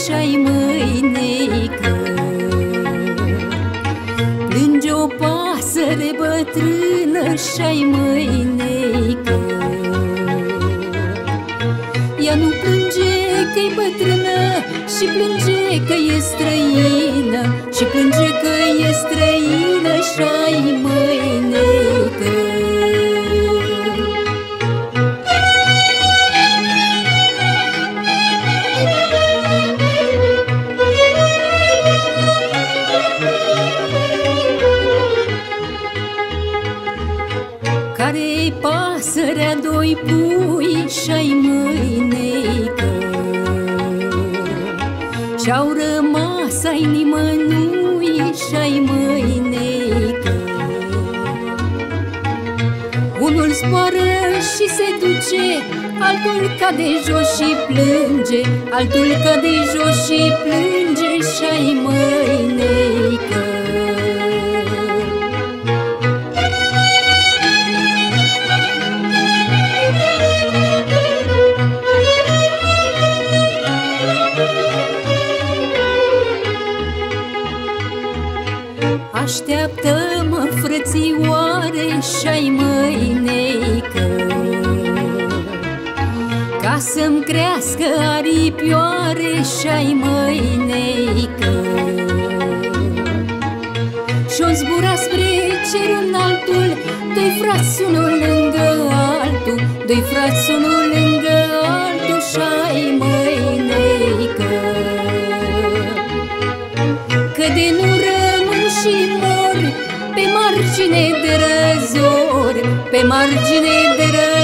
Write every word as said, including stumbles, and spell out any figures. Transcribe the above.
și-ai mâinecă. Plânge o pasăre bătrână și-ai mâinecă. Ea nu plânge că-i bătrână și plânge că e străină, și plânge că e străină și-ai mâinecă. Care-i pasărea doi pui și-ai mâinecă? Și-au rămas ai nimănui și-ai mâinecă. Unul zboară și se duce, altul cade jos și plânge, altul cade jos și plânge și-ai mâinecă. Așteaptă-mă, frățioare, și-ai mâinecă, ca să-mi crească aripioare și-ai mâinecă. Și-o zbura spre cer înaltul, doi frați unul lângă altul, doi frați unul lângă altul și-ai mâinecă. Că de nu rămân și mor pe margine de răzori, pe margine de răzori.